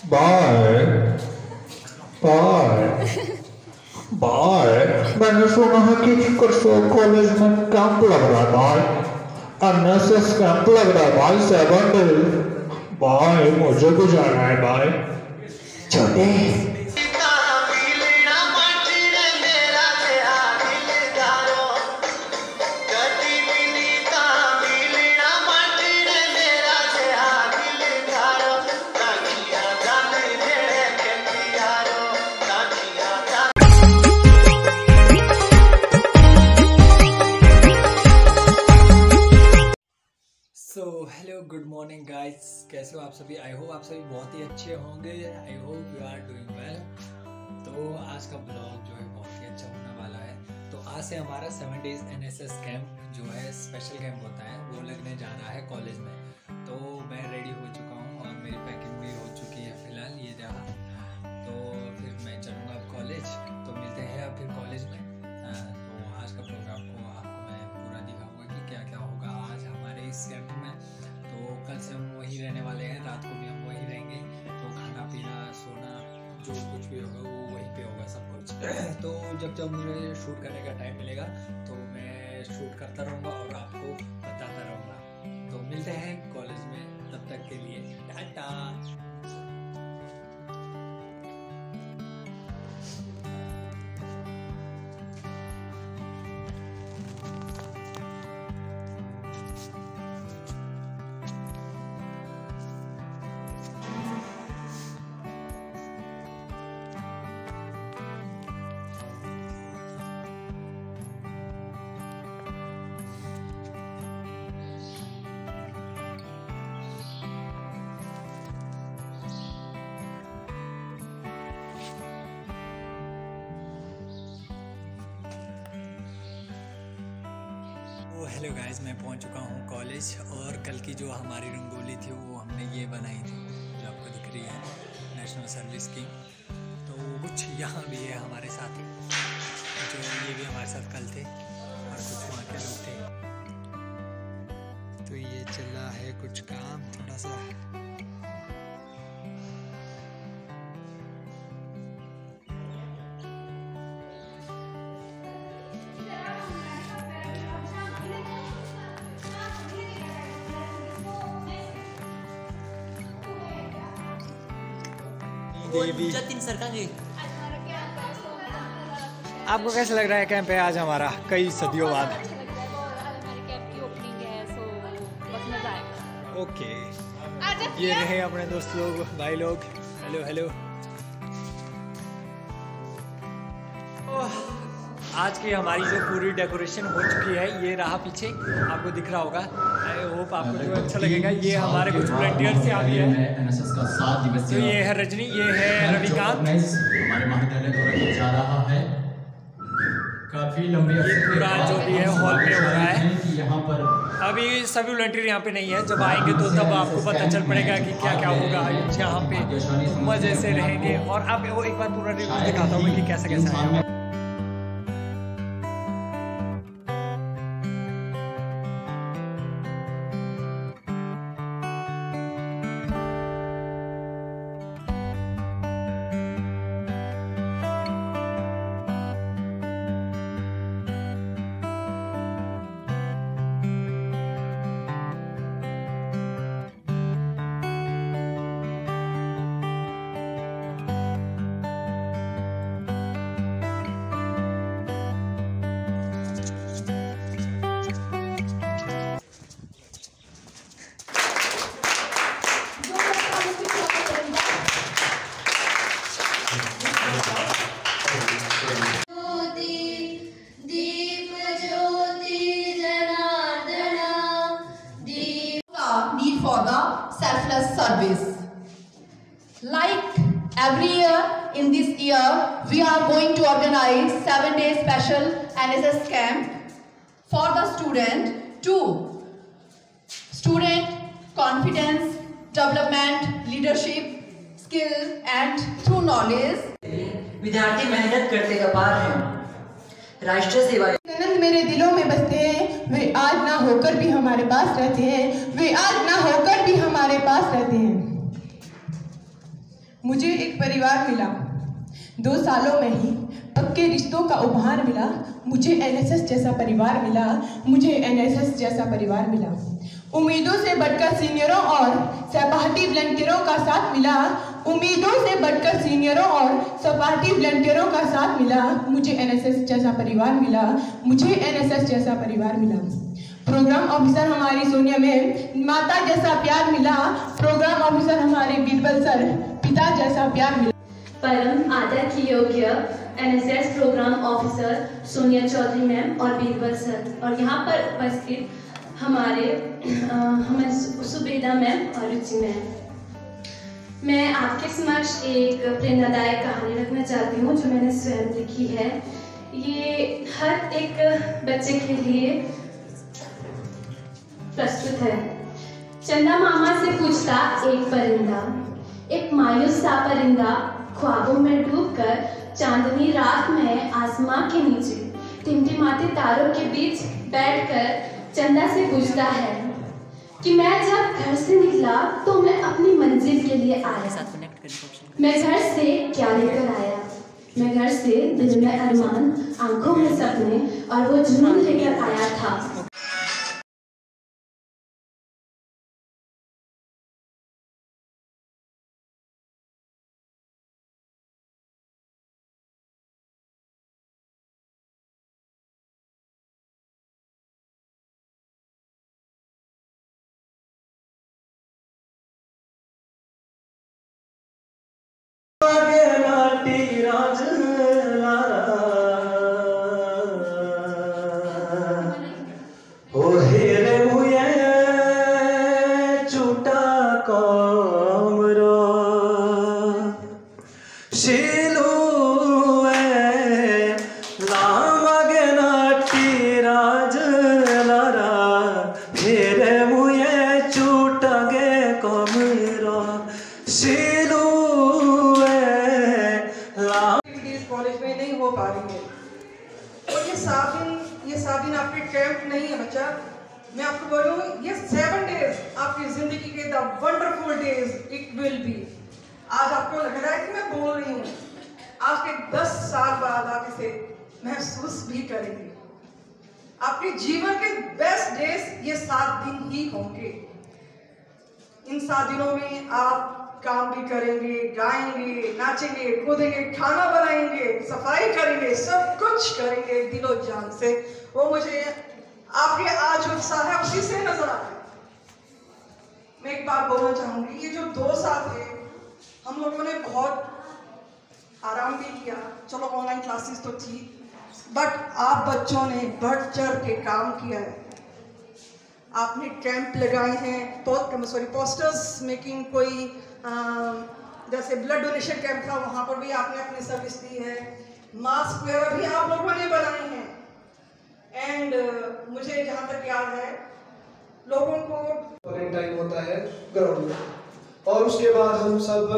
Bye bye bye. मैंने सुना है कि परसों कॉलेज में कैंप लग रहा है बाय। एनएसएस कैंप लग रहा है बाय 7 डेज। बाय मुझे भी जाना है बाय। छोटे हेलो गुड मॉर्निंग गाइस, कैसे हो आप सभी। आई होप आप सभी बहुत ही अच्छे होंगे। I hope you are doing well. तो आज का ब्लॉग जो है बहुत ही अच्छा होने वाला है। तो आज से हमारा 7 डेज एनएसएस कैंप जो है स्पेशल कैंप होता है वो लगने जा रहा है कॉलेज में। तो मैं रेडी हो चुका हूँ और मेरी पैकिंग भी हो चुकी है फिलहाल ये जहाँ। तो फिर मैं चलूँगा अब कॉलेज। तो मिलते हैं अब फिर कॉलेज में। तो आज का प्रोग्राम को आपको मैं पूरा दिखाऊँगा कि क्या क्या होगा आज हमारे इस कैंप में। तो कल से हम वहीं रहने वाले हैं, रात को भी हम वहीं रहेंगे। तो खाना पीना सोना जो कुछ भी होगा वो वहीं पे होगा सब कुछ। तो जब जब मुझे शूट करने का टाइम मिलेगा तो मैं शूट करता रहूँगा और आपको बताता रहूँगा। तो मिलते हैं कॉलेज में, तब तक के लिए टाटा। हेलो गाइस, मैं पहुंच चुका हूं कॉलेज। और कल की जो हमारी रंगोली थी वो हमने ये बनाई थी जो आपको दिख रही है, नेशनल सर्विस स्कीम। तो कुछ यहाँ भी है हमारे साथ, जो ये भी हमारे साथ कल थे और कुछ वहाँ के लोग थे। तो ये चला है कुछ काम थोड़ा सा। आपको कैसा लग रहा है कैंप है आज हमारा कई सदियों बाद? ओके, ये रहे अपने दोस्त लोग, भाई लोग। Hello hello. आज की हमारी जो पूरी डेकोरेशन हो चुकी है ये रहा पीछे, आपको दिख रहा होगा। आई होप आपको जो अच्छा लगेगा। ये हमारे कुछ वॉलंटियर्स से आगे है। तो ये है रजनी, ये है रविकांत। हमारे महाविद्यालय द्वारा जा रहा है। काफी लंबी पूरा जो भी है हॉल पे हो रहा है। यहाँ पर अभी सभी वॉलंटियर यहाँ पे नहीं है, जब आएंगे तो तब आपको पता चल पड़ेगा कि क्या क्या होगा यहाँ पे। मजे से रहेंगे और अब वो एक बार पूरा रिव्यू दिखाता हूँ कि कैसा कैसा है। Need for the selfless service. Like every year, in this year we are going to organize 7-day special NSS camp for the student to student confidence development, leadership, skill and through knowledge. विद्यार्थी मेहनत करते अपार हैं, राष्ट्र सेवा आनंद मेरे दिलों में बसते हैं। वे आज ना होकर भी हमारे पास रहते हैं, वे आज ना होकर भी हमारे पास रहते हैं। मुझे एक परिवार मिला। 2 सालों में ही पक्के रिश्तों का उपहार मिला। मुझे एनएसएस जैसा परिवार मिला। मुझे एनएसएस जैसा परिवार मिला। उम्मीदों से बढ़कर सीनियरों और सहपाठी वॉलंटियरों का साथ मिला। उम्मीदों से बढ़कर सीनियरों और सहपाठी वॉलंटियरों का साथ मिला। मुझे एनएसएस जैसा परिवार मिला। मुझे एनएसएस जैसा परिवार मिला। प्रोग्राम ऑफिसर हमारी सोनिया मैम माता जैसा प्यार मिला। प्रोग्राम ऑफिसर हमारे बीरबल सर पिता जैसा प्यार मिला। परम आदर की योग्य NSS programme officer Sonia Chaudhary ma'am और बीरबल सर और यहाँ पर उपस्थित हमारे सुबेदा मैम और रुचि मैम, मैं आपके समक्ष एक प्रेरणादायक कहानी रखना चाहती हूँ जो मैंने स्वयं लिखी है। ये हर एक बच्चे के लिए प्रस्तुत है। चंदा मामा से पूछता एक परिंदा, एक मायूस सा परिंदा ख्वाबों में डूबकर चांदनी रात में आसमां के नीचे टिमटिमाते तारों के बीच बैठकर चंदा से पूछता है कि मैं जब घर से निकला तो मैं अपनी मंजिल के लिए आया। मैं घर से क्या लेकर आया? मैं घर से दिल में अरमान, आंखों में सपने और वो जुनून लेकर आया था। कॉलेज में नहीं हो पा रही है। और ये 7 दिन आपके कैंप नहीं है बच्चा। मैं आपको बोलूँ ये 7 डेज आपकी जिंदगी के the wonderful days it will be. आज आपको लग रहा है कि मैं बोल रही हूँ, आज के 10 साल बाद आप इसे महसूस भी करेंगे। आपके जीवन के बेस्ट डेज ये 7 दिन ही होंगे। इन 7 दिनों में आप काम भी करेंगे, गाएंगे, नाचेंगे, कूदेंगे, खाना बनाएंगे, सफाई करेंगे, सब कुछ करेंगे दिलो जान से। वो मुझे आपके आज उत्साह है उसी से नजर आता है। मैं एक बात बोलना चाहूंगी, ये जो 2 साल थे हम लोगों ने बहुत आराम भी किया। चलो ऑनलाइन क्लासेस तो थी, बट आप बच्चों ने बढ़ चढ़ के काम किया है। आपने कैंप लगाए हैं, पोस्टर्स मेकिंग, कोई जैसे ब्लड डोनेशन कैंप था वहाँ पर भी आपने अपनी सर्विस दी है। मास्क वगैरह भी आप लोगों ने बनाए हैं। एंड मुझे जहाँ तक याद है लोगों को टाइम होता है ग्राउंड में, और उसके बाद हम सब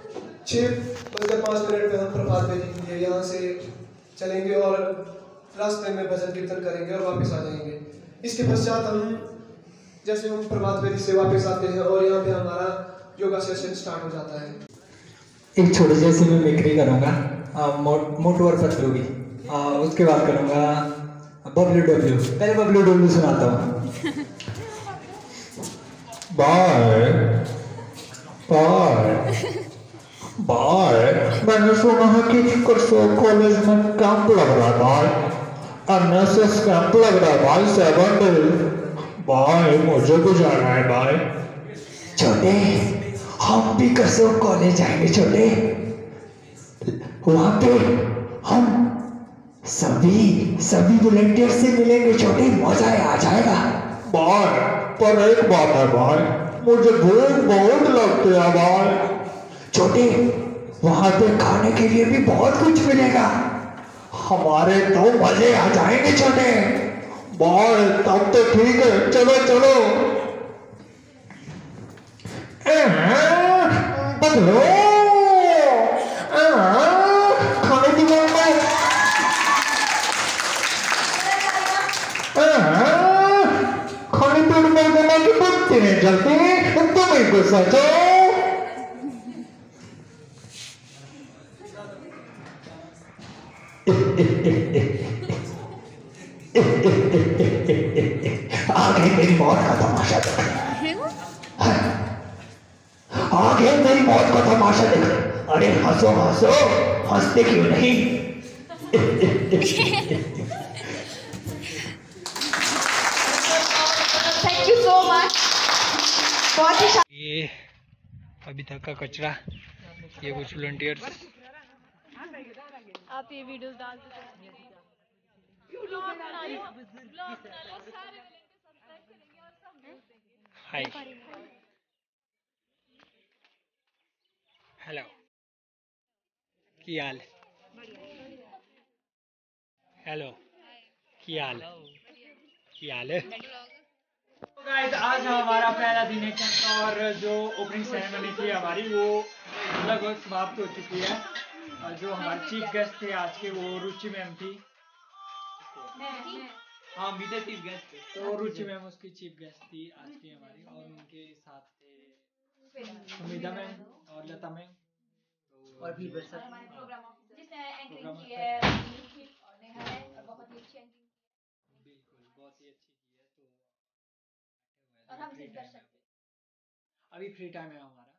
6:05 में हम प्रभात फेरी के लिए यहाँ से चलेंगे और रास्ते में भजन कीर्तन करेंगे और वापस आ जाएंगे। इसके पश्चात हम जैसे हम प्रभात फेरी से वापस आते हैं और यहाँ पे हमारा योगा सेशन स्टार्ट हो जाता है। एक छोटी जैसी मैं मिक्री करूँगा मोटू और पतलू की, उसके बाद करूँगा बबलू डब्ल्यू। पहले बबलू डब्ल्यू सुनाता हूँ। बाय मैंने सुना है कि परसों कॉलेज में कैंप लग रहा है भाई, एनएसएस कैंप लग रहा है भाई 7 डे। भाई मुझे भी जाना है भाई। छोटे हम भी कसो कॉलेज जाएंगे छोटे, वहां पे हम सभी वॉलंटियर से मिलेंगे छोटे, मजा आ जाएगा। भाई पर एक बात है भाई, मुझे भूख बहुत लगती है भाई। छोटे वहां पे खाने के लिए भी बहुत कुछ मिलेगा, हमारे तो मजे आ जाएंगे छोटे। भाई तब तो ठीक है, चलो चलो। बदलो खाने की बात में खाने पीने में देना की बनती है जल्दी तुम ही को सोचो। आगे मेरी मौत का तमाशा देख, आगे मेरी मौत का तमाशा देख। अरे हंसो हंसो, हंसते क्यों नहीं? Thank you so much. बहुत ही ये अभी तक का कचरा, ये कुछ वॉलंटियर्स। आप ये वीडियोस डाल दो। हाय, हेलो, क्या हाल? हेलो, क्या हाल? क्या हाल है? तो गाइस, आज हमारा पहला दिन है कैंप का, और जो ओपनिंग सेरेमनी थी हमारी वो लगभग समाप्त हो चुकी है। और जो हमारे चीफ गेस्ट थे आज के, वो रुचि मैम थी। हाँ, बीते चीफ गेस्ट थे, तो रुचि मैम उसकी चीफ गेस्ट थी आज की हमारी, और उनके साथ थे सुमिता मैम और लता मैम और भी बस सब प्रोग्राम जिसने एंकरिंग की है और नेहा है, और बहुत ही अच्छी एंकरिंग बिल्कुल बहुत ही अच्छी की है। तो और हम सिर्फ दर्शक थे। अभी फ्री टाइम है हमारा।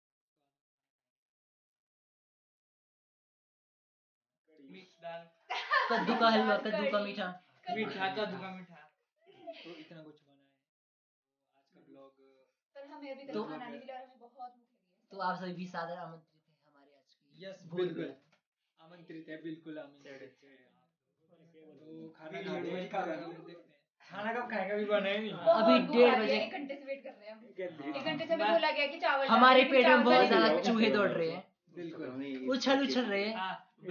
मिक्स दाल, कद्दू का हलवा, कद्दू का मीठा, मीठा, कद्दू का मीठा, तो इतना कुछ बना है आज का ब्लॉग। पर हमें अभी तक तो- खाना नहीं मिला और हमें बहुत भूख लगी है। तो आप सभी सादर आमंत्रित हैं हमारे आज की यस, बिल्कुल आमंत्रित है, बिल्कुल आमंत्रित है। तो खाना खा के देखते हैं, खाना कब खाएगा, अभी बना ही नहीं। अभी 1:30 बजे। 1 घंटे से वेट कर रहे हैं हम। 1 घंटे से हमें बोला गया कि चावल हमारे पेट में बहुत चावल ज्यादा चूहे दौड़ रहे हैं, बिल्कुल उछल रहे हैं।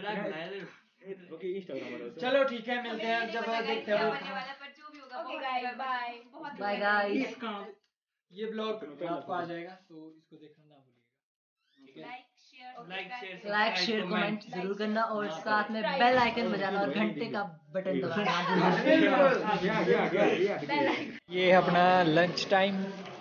चलो ठीक है, मिलते हैं जब देखते हैं। Okay guys, bye. Bye guys. ये ब्लॉग रात को आ जाएगा, तो इसको देखना ना भूलिएगा। ठीक है, लाइक शेयर कमेंट जरूर करना, और साथ में बेल आइकन बजाना और घंटे का बटन दबाना। ये अपना लंच टाइम,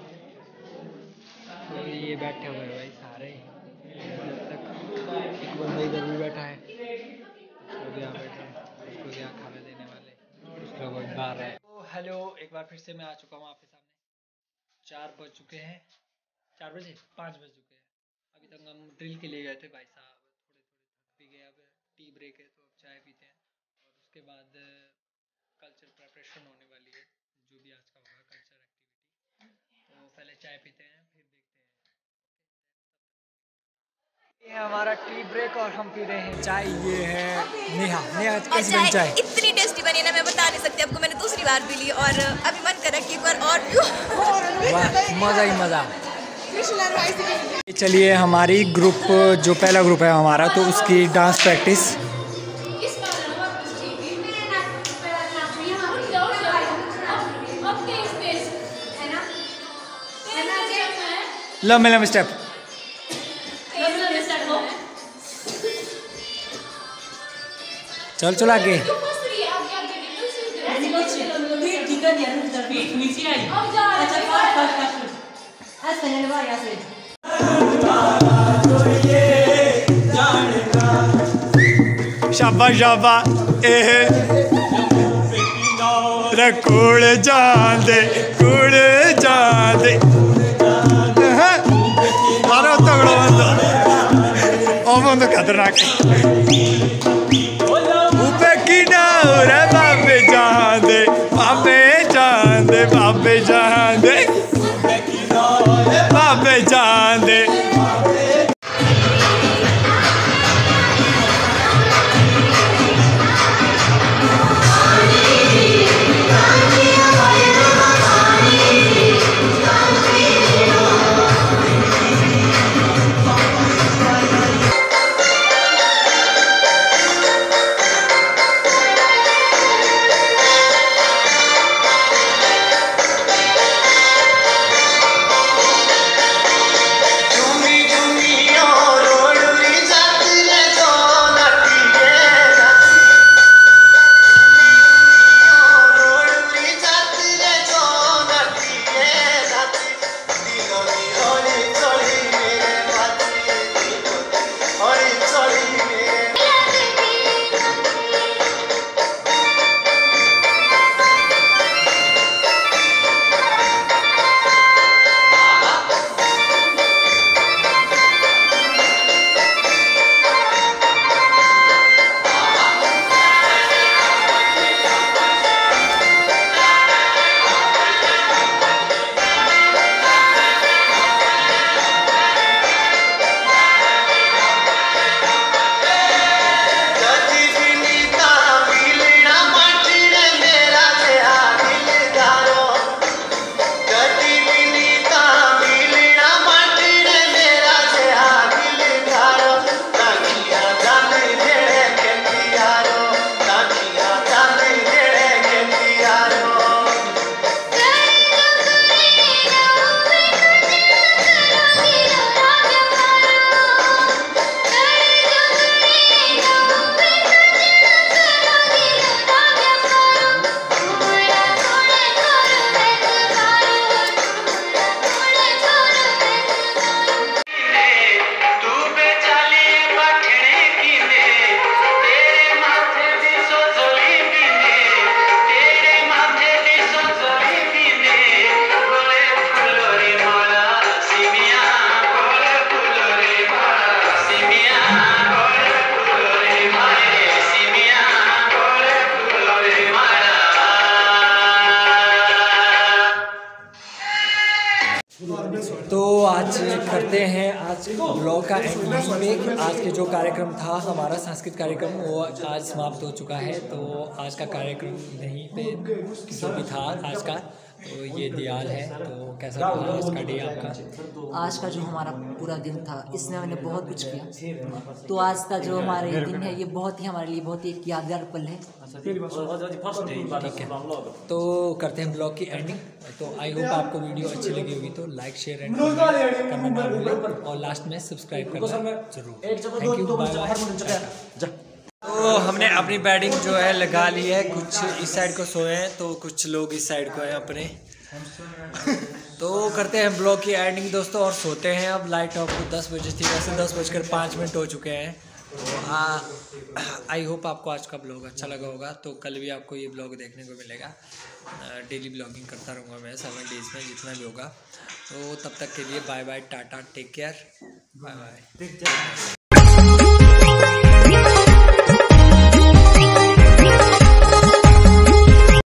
तो ये बैठे हुए हैं भाई सारे, जब तक एक बंदा इधर भी बैठा है, उसको भी यहाँ बैठे हैं, उसको भी यहाँ खाना देने वाले, कुछ लोग बाहर है। तो हेलो, एक बार फिर से मैं आ चुका हूँ आपके सामने। 4 बज चुके हैं, 4 बजे 5 बज चुके हैं। अभी तक हम ड्रिल के लिए गए थे भाई साहब, थोड़े थक भी गए। अब टी ब्रेक है, तो अब चाय पीते हैं, और उसके बाद कल्चर प्रिपरेशन होने वाली है, जो भी आज का होगा कल्चर एक्टिविटी। तो पहले चाय पीते हैं, फिर देखते हैं। ये है हमारा टी ब्रेक, और हम पी रहे हैं चाय। ये है नेहा। नेहा कैसी बनी चाय? इतनी टेस्टी बनी ना, मैं बता नहीं सकती आपको। मैंने दूसरी बार पी ली और अभी मन कर रहा है कि एक बार और पीऊं। वाह, मज़ा ही मज़ा। चलिए, हमारी ग्रुप, जो पहला ग्रुप है हमारा, तो उसकी डांस प्रैक्टिस। लंबे लंबे स्टेप। चल चल आगे। शाबा शाबा कुड़ जांदे मारो तगड़ो बंदो, ओ बंदो खतरनाक। ऊपे की डाउर है, बाबे जांदे बाबे जांदे बाबे जांदे बाबे जांदे। करते हैं आज ब्लॉग का एंड यहीं पे। आज के जो कार्यक्रम था हमारा सांस्कृतिक कार्यक्रम वो आज समाप्त हो चुका है। तो आज का कार्यक्रम यहीं पे जो भी था आज का, तो ये दयाल है। तो कैसा रहा आज का डे आपका? आज का जो हमारा पूरा दिन था इसमें मैंने बहुत कुछ किया। तो आज का जो हमारा ये दिन है ये बहुत ही हमारे लिए बहुत ही एक यादगार पल है। ठीक है, तो करते हैं ब्लॉग की एंडिंग। तो आई होप आपको वीडियो अच्छी लगी होगी, तो लाइक शेयर एंड करना ना भूलें और लास्ट में सब्सक्राइब करना जरूर। Thank you, bye bye. तो हमने अपनी बेडिंग जो है लगा ली है, कुछ इस साइड को सोए हैं तो कुछ लोग इस साइड को हैं अपने। तो करते हैं ब्लॉग की एंडिंग दोस्तों और सोते हैं। अब लाइट ऑफ 10 बजे थी, वैसे 10:05 हो चुके हैं। तो आई होप आपको आज का ब्लॉग अच्छा लगा होगा। तो कल भी आपको ये ब्लॉग देखने को मिलेगा। डेली ब्लॉगिंग करता रहूँगा मैं 7 डेज़ में जितना भी होगा। तो तब तक के लिए bye bye, tata, take care, bye bye.